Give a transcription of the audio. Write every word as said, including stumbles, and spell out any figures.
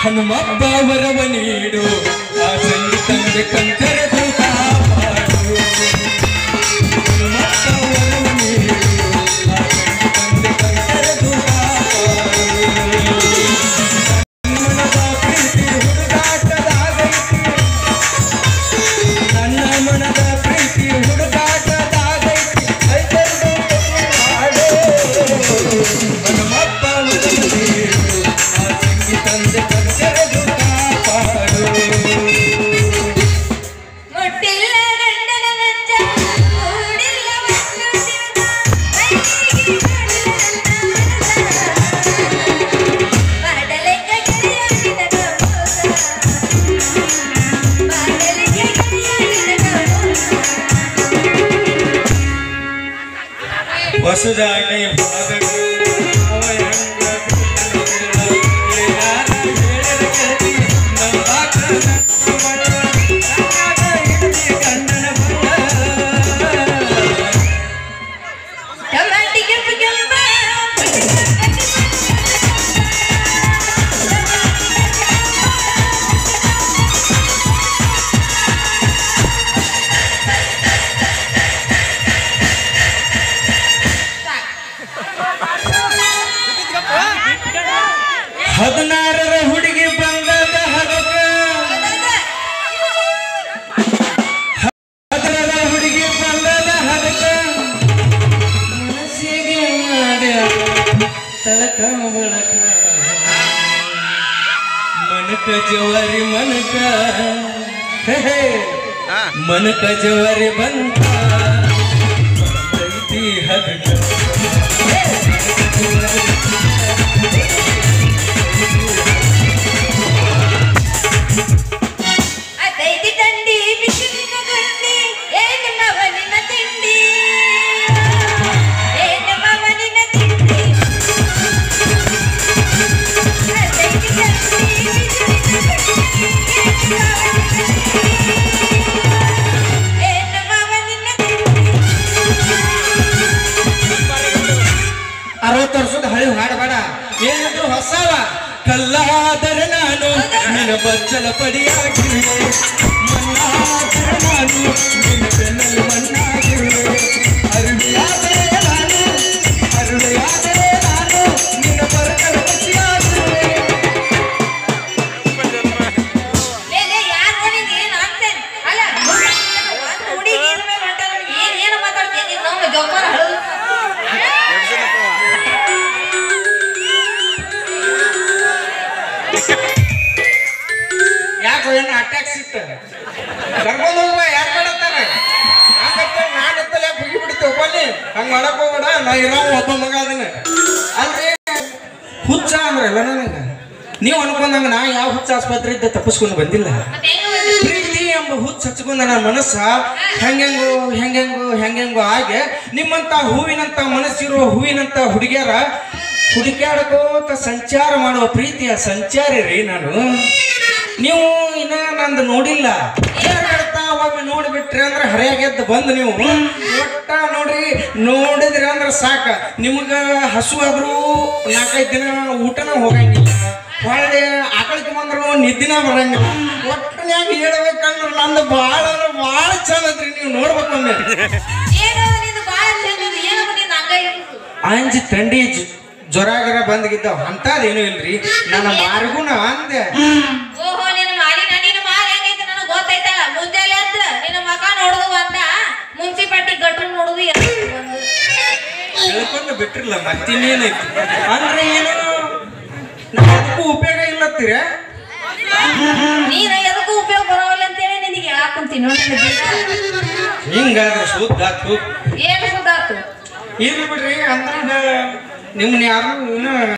ಹನುಮಪ್ಪ ವರವ ನೀಡು ಆ ಸಂಗಿ ತಂದೆ ಕಂಕರದು ಕಾಪಾಡು ಹನುಮಪ್ಪ ವರವ ನೀಡು ಆ ಸಂಗಿ ತಂದೆ ಕಂಕರದು ಕಾಪಾಡು ಮನದ ಪ್ರೀತಿ ಹುಡುಗಾಟದಾಗೈತಿ ನನ್ನ ಮನದ ಪ್ರೀತಿ ಹುಡುಗಾಟದಾಗೈತಿ ಹನುಮಪ್ಪ ವರವ ನೀಡು ಆ ಸಂಗಿ ತಂದೆ ಕಂಕರದು ಕಾಪಾಡು ಮುಟ್ಟಿಲ್ಲ ಗಂಡನ ಮಂಚ ಕೂಡಿಲ್ಲ ಒಂದು ದಿವಸ ಕೈಗೆ ಮಾಡಲೆಕ್ಕ ಗೆಳೆಯನಿನ ಗಮೋಸ ಮಾಡಲೆಕ್ಕ ಗೆಳೆಯನಿನ ಗಮೋಸ ಹೊಸದಾಗಿ ಭಾಗಗಳು ಅವರಂಗ ಏನಾರ ಹೇಳಿದ ಗೆಳತಿ ನಂಬಾಕ ನಕ್ಕಬಲ್ಲ ಕಣ್ಣಾಗ ಹಿಡಿದಿ ಕಣ್ಣನ ಬಲ್ಲ ಟಮಾಟಿ ಕೆಂಪು ಕೆಂಪ ಹದಿನಾರರ ಹುಡುಗಿ ಬಂದದ ಹದಕ ಹದಿನಾರರ ಹುಡುಗಿ ಬಂದದ ಹದಕ ಮನಸ್ಸಿಗೆ ಮಾಡ್ಯಾಳ ತಳಕ ಬಳಕ ಮನಕ ಜವಾರಿ ಮನಕ ಹೇ ಹೇ. ಮನಕ ಜವಾರಿ ಬಂತ ಬಂದೈತಿ ಹದಕ ಅದೈತಿ ತಂಡಿ ಬಿಸಿಲಿನ ಗುಂಡಿ ಏನು ಮವನಿನ ತಿಂಡಿ ಏನು ಮವನಿನ ತಿಂಡಿ ಅದೈತಿ ತಂಡಿ ಬಿಸಿಲಿನ ಗುಂಡಿ ಏನು ಮವನಿನ ತಿಂಡಿ ಅರವತ್ತು ವರ್ಷದ ಹಳಿ ಹಾಡಬೇಡ ಏನಾದ್ರು ಹೊಸವ ಕಲ್ಲಾದರೆ ನಾನು ನಿನ್ನ ಬಚ್ಚಲ ಪಡಿಯಾಗಿರುವೆ ಮಣ್ಣಾದರೆ ನಾನು ನಿನ್ನ ಬೆನ್ನಲ್ಲಿ ಮಣ್ಣಾಗಿರುವೆ ಅರುಳಿಯಾದರೆ ನಾನು ಅರುಳಿಯಾದರೆ ನಾನು ನಿನ್ನ ಬರಕಲ ಬಸಿಯಾಗಿರುವೆ ಲೇ ಯಾರು ನೋಡಿದ್ರಿ ನಾನ್ಸೆನ್ ಅಲ್ಲ ಒಂದು ಹುಡುಗಿ ಏನ್ ಮೇಲೆ ಹೊಂಟಾರ ಏನ್ ಏನು ಮಾತಾಡ್ತೀನಿ ನೀನು ನಮ್ಮ ಗಮ್ಮನ ಹಳದು ಯಾಕೋ ಏನು ಅಟ್ಯಾಕ್ ಸಿಕ್ತ ಕರ್ಕೊಂಡು ಹೋಗುವ ಯಾರು ಮಾಡತ್ತಾರ ಹಂಗತ್ತ ನಾನತ್ತಲ್ಲ ಬುಗಿ ಬಿಡ್ತೇವೆ ಒಬ್ಬಲ್ಲಿ ಹಂಗ ಮಾಡಕ್ ಹೋಗ್ಬೇಡ ನಾ ಇರೋ ಒಬ್ಬ ಮಗ ಅದನ್ನ ಅಲ್ರಿ ಹುಚ್ಚ ಅಂದ್ರಲ್ಲ ನನಗ ನೀವು ಅನ್ಕೊಂಡಂಗ ನಾ ಯಾವ ಹುಚ್ಚ ಆಸ್ಪತ್ರೆ ಇದ್ದ ತಪ್ಪಿಸ್ಕೊಂಡು ಬಂದಿಲ್ಲ ಮತ್ತೆ ಹೆಂಗ ಬಂದ್ರಿ ಪ್ರೀತಿ ಎಂಬ ಹುಚ್ಚ ಹಚ್ಕೊಂಡ ನನ್ನ ಮನಸ್ಸ ಹೆಂಗೆಂಗೋ ಹೆಂಗೆಂಗೋ ಹೆಂಗೆಂಗೋ ಹಾಗೆ ನಿಮ್ಮಂತ ಹೂವಿನಂತ ಮನಸ್ಸಿರೋ ಹೂವಿನಂತ ಹುಡುಗಿಯರ ಹುಡುಕ್ಯಾಡ್ಕೋತ ಸಂಚಾರ ಮಾಡುವ ಪ್ರೀತಿಯ ಸಂಚಾರಿ ರೀ ನಾನು ನೀವು ಇನ್ನ ನಂದು ನೋಡಿಲ್ಲ ಹೇಳ್ತಾ ಒಮ್ಮೆ ನೋಡಿಬಿಟ್ರಿ ಅಂದ್ರೆ ಹರಿಯಾಗೆದ್ದು ಬಂದು ನೀವು ಒಟ್ಟ ನೋಡ್ರಿ ನೋಡಿದ್ರಿ ಅಂದ್ರೆ ಸಾಕ ನಿಮ್ಗ ಹಸು ಆದ್ರೂ ನಾಲ್ಕೈದು ದಿನ ಊಟನ ಹೋಗಂಗಿಲ್ಲ ಹೊಳ್ಳಿ ಆಕಳಿಗೆ ಬಂದ್ರು ನಿದ್ದಿನ ಬರಂಗಿಲ್ಲ ಒಟ್ಟನ್ಯಾಗ ಹೇಳ್ಬೇಕಂದ್ರೆ ನಂದು ಭಾಳ ಅಂದ್ರೆ ಭಾಳ ಚಂದ ಐತ್ರಿ ನೀವು ನೋಡ್ಬೇಕಂದ್ರೆ ಏನೋ ನಿಂದು ಬಾಳ ಚಂದ ಏನೋ ನಿಂದು ಹಂಗ ಇತ್ತು ಅಂಜಿ ತಂಡಿ ಜ್ವರ ಗಿರ ಬಂದ್ಗಿದ್ದಾವ ಅಂತದೇನು ಇಲ್ರಿ ನನ್ನ ಮಾರ್ಗುಣ ಅಂದೆ ಓಹೋ ನಿನ್ನ ಮಾಡಿ ನಿನ್ನ ಮಾಲ್ ಹೆಂಗೈತೆ ನನಗೆ ಗೊತ್ತೈತಲ್ಲ ಮುಂಜಾನೆ ಅಂತ ನಿನ್ನ ಮಕ ನೋಡುದು ಅಂತ ಮುನ್ಸಿಪಾಲ್ಟಿ ಗಟ್ರು ನೋಡುದು ಎಲ್ಲ ಬಂದು ಹೇಳ್ಕೊಂಡು ಬಿಟ್ರಿಲ್ಲ ಮತ್ತಿನ್ನೇನೈತಿ ಅಂದ್ರೆ ಏನು ಅದಕ್ಕೂ ಉಪಯೋಗ ಇಲ್ಲತ್ತೀರ ನೀನು ಎದಕ್ಕೂ ಉಪಯೋಗ ಬರೋಲ್ಲ ಅಂತೇಳಿ ನಿನಗೆ ಹಾಕೊಂತೀನಿ ನೋಡಿ ಹಿಂಗಾದ್ರೆ ಸುದ್ದಾತು ಏನು ಸುದ್ದಾತು ಇರ್ಲಿ ಬಿಡ್ರಿ ಅಂದಾಗ ನಿಮ್ನ ಯಾರು